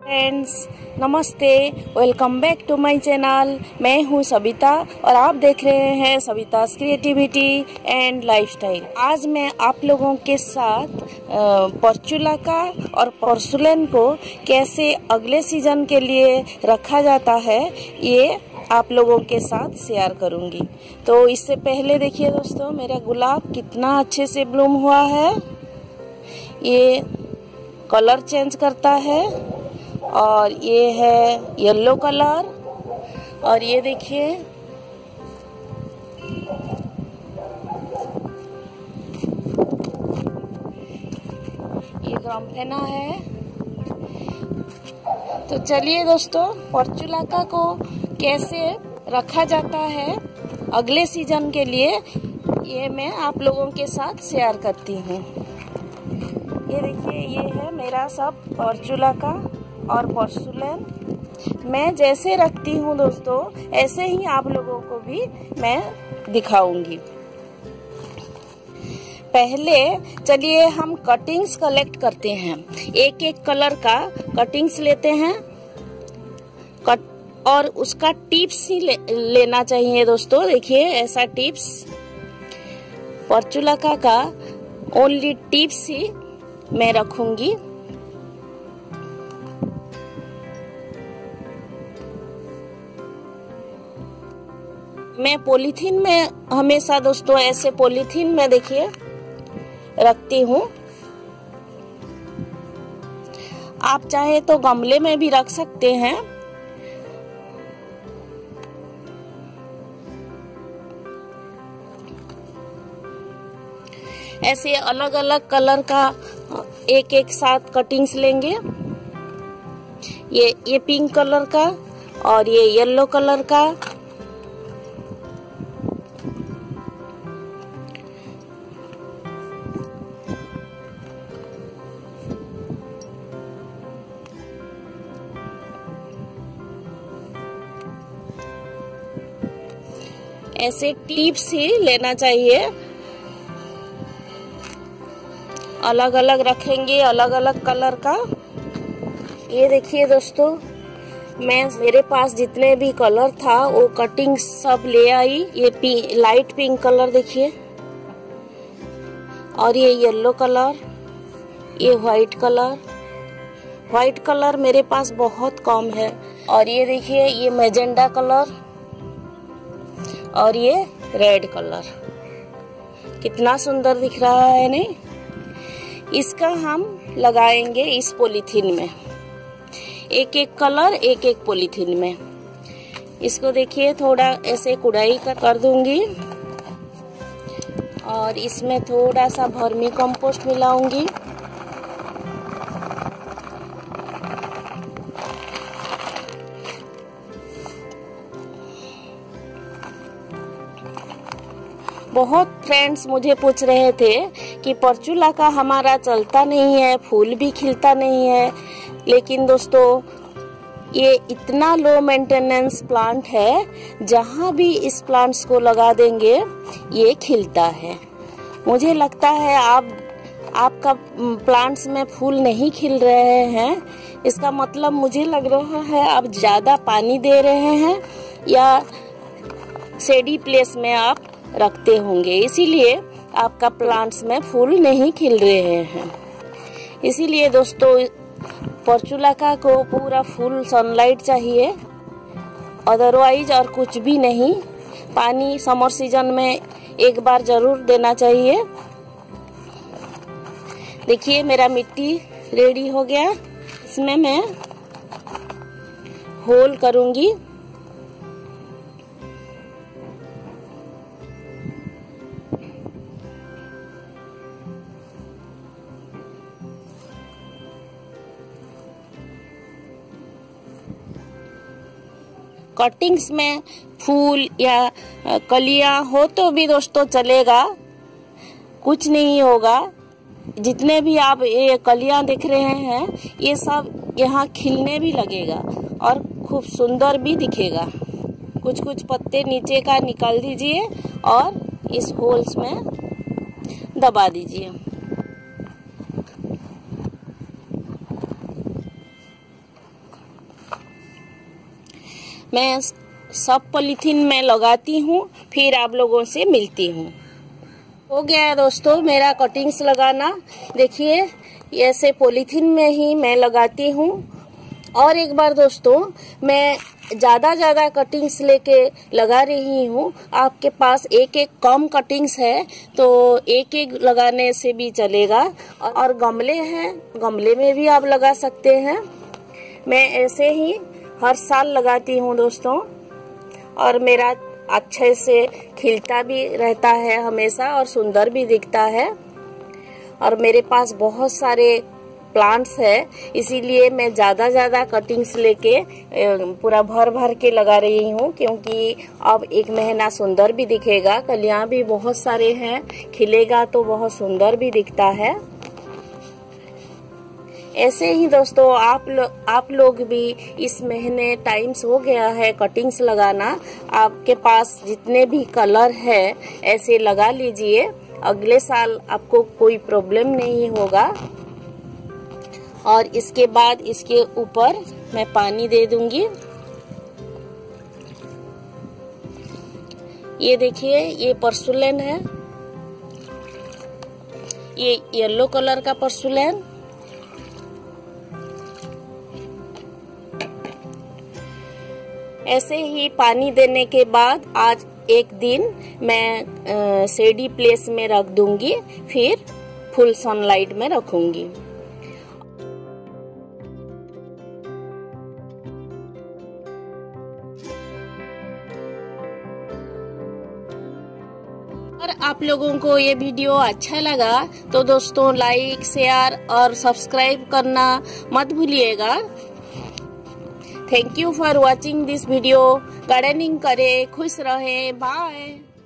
Friends, नमस्ते। Welcome back to my channel. मैं हूं सविता और आप देख रहे हैं सविता's क्रिएटिविटी एंड लाइफस्टाइल। आज मैं आप लोगों के साथ पोर्चुलाका और पोर्सुलेन को कैसे अगले सीजन के लिए रखा जाता है ये आप लोगों के साथ शेयर करूंगी। तो इससे पहले देखिए दोस्तों, मेरा गुलाब कितना अच्छे से ब्लूम हुआ है। ये कलर चेंज करता है और ये है येलो कलर। और ये देखिए ये ग्राम्फेना है। तो चलिए दोस्तों, पोर्चुलाका को कैसे रखा जाता है अगले सीजन के लिए ये मैं आप लोगों के साथ शेयर करती हूँ। ये देखिए, ये है मेरा सब पोर्चुलाका और पोर्सुलेन। मैं जैसे रखती हूँ दोस्तों, ऐसे ही आप लोगों को भी मैं दिखाऊंगी। पहले चलिए हम कटिंग्स कलेक्ट करते हैं। एक एक कलर का कटिंग्स लेते हैं और उसका टिप्स ही लेना चाहिए दोस्तों। देखिए ऐसा टिप्स, पोर्चुलाका का ओनली टिप्स ही मैं रखूंगी। मैं पॉलीथीन में हमेशा दोस्तों ऐसे पॉलीथीन में देखिए रखती हूँ। आप चाहे तो गमले में भी रख सकते हैं। ऐसे अलग अलग कलर का एक एक साथ कटिंग्स लेंगे। ये पिंक कलर का और ये येलो कलर का। ऐसे टिप्स ही लेना चाहिए। अलग अलग रखेंगे, अलग अलग कलर का। ये देखिए दोस्तों, मेरे पास जितने भी कलर था वो कटिंग सब ले आई। ये लाइट पिंक कलर देखिए, और ये येलो कलर, ये व्हाइट कलर। व्हाइट कलर मेरे पास बहुत कम है। और ये देखिए, ये मैजेंडा कलर और ये रेड कलर। कितना सुंदर दिख रहा है नहीं? इसका हम लगाएंगे इस पॉलीथीन में, एक एक कलर एक एक पॉलीथीन में। इसको देखिए थोड़ा ऐसे कुड़ाई कर दूंगी और इसमें थोड़ा सा वर्मी कंपोस्ट मिलाऊंगी। बहुत फ्रेंड्स मुझे पूछ रहे थे कि पोर्चुलाका हमारा चलता नहीं है, फूल भी खिलता नहीं है। लेकिन दोस्तों, ये इतना लो मेंटेनेंस प्लांट है, जहाँ भी इस प्लांट्स को लगा देंगे ये खिलता है। मुझे लगता है आपका प्लांट्स में फूल नहीं खिल रहे हैं, इसका मतलब मुझे लग रहा है आप ज्यादा पानी दे रहे हैं या शेडी प्लेस में आप रखते होंगे, इसीलिए आपका प्लांट्स में फूल नहीं खिल रहे हैं। इसीलिए दोस्तों, पोर्चुलाका को पूरा फुल सनलाइट चाहिए, अदरवाइज और कुछ भी नहीं। पानी समर सीजन में एक बार जरूर देना चाहिए। देखिए मेरा मिट्टी रेडी हो गया। इसमें मैं होल करूंगी। कटिंग्स में फूल या कलियां हो तो भी दोस्तों चलेगा, कुछ नहीं होगा। जितने भी आप ये कलियां दिख रहे हैं ये सब यहाँ खिलने भी लगेगा और खूब सुंदर भी दिखेगा। कुछ कुछ पत्ते नीचे का निकाल दीजिए और इस होल्स में दबा दीजिए। मैं सब पॉलीथीन में लगाती हूँ, फिर आप लोगों से मिलती हूँ। हो गया है दोस्तों मेरा कटिंग्स लगाना। देखिए ऐसे पॉलीथीन में ही मैं लगाती हूँ। और एक बार दोस्तों मैं ज़्यादा कटिंग्स लेके लगा रही हूँ। आपके पास एक कम कटिंग्स है तो एक लगाने से भी चलेगा। और गमले हैं, गमले में भी आप लगा सकते हैं। मैं ऐसे ही हर साल लगाती हूँ दोस्तों, और मेरा अच्छे से खिलता भी रहता है हमेशा और सुंदर भी दिखता है। और मेरे पास बहुत सारे प्लांट्स है, इसीलिए मैं ज़्यादा कटिंग्स लेके पूरा भर के लगा रही हूँ, क्योंकि अब एक महीना सुंदर भी दिखेगा। कलियां भी बहुत सारे हैं, खिलेगा तो बहुत सुंदर भी दिखता है। ऐसे ही दोस्तों आप लोग भी इस महीने टाइम्स हो गया है कटिंग्स लगाना। आपके पास जितने भी कलर है ऐसे लगा लीजिए, अगले साल आपको कोई प्रॉब्लम नहीं होगा। और इसके बाद इसके ऊपर मैं पानी दे दूंगी। ये देखिए ये पोर्सुलेन है, ये येलो कलर का पोर्सुलेन। ऐसे ही पानी देने के बाद आज एक दिन मैं शेडी प्लेस में रख दूंगी, फिर फुल सनलाइट में रखूंगी। और आप लोगों को ये वीडियो अच्छा लगा तो दोस्तों लाइक, शेयर और सब्सक्राइब करना मत भूलिएगा। Thank you for watching this video. Gardening करें, खुश रहें, बाय।